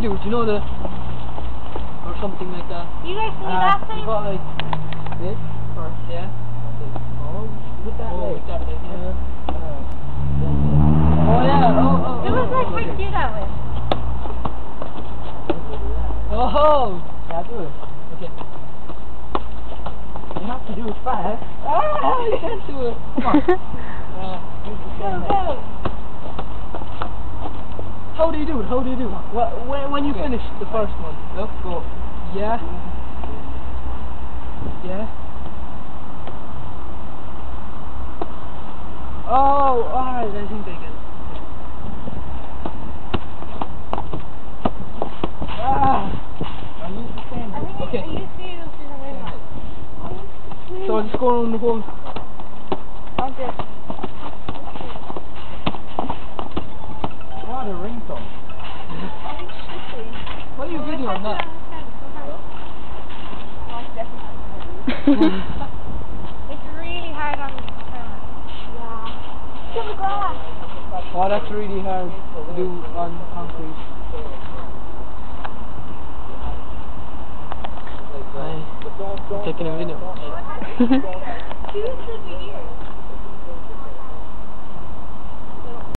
do you know the, or something like that? You guys see that thing? You got like this first, Yeah. oh, with that leg. With that leg, yeah. Oh yeah, oh. It was like how you do that with. Oh! Yeah, do it. Okay. You have to do it fast. Ah, you can't do it. Come on. Go, go. How do you do it? How do you do it? When you finish the first one. Look, go. Yeah. Yeah. Oh, alright, I think I get it. Ah! I use the same. I think Okay. I used to use the ring. So I'll just go around the whole. Okay. What a ringtone. What are you videoing on that? It's really hard on the camera. Yeah. To the grass. Oh, that's really hard to do on concrete. I'm taking a video. Choose the video.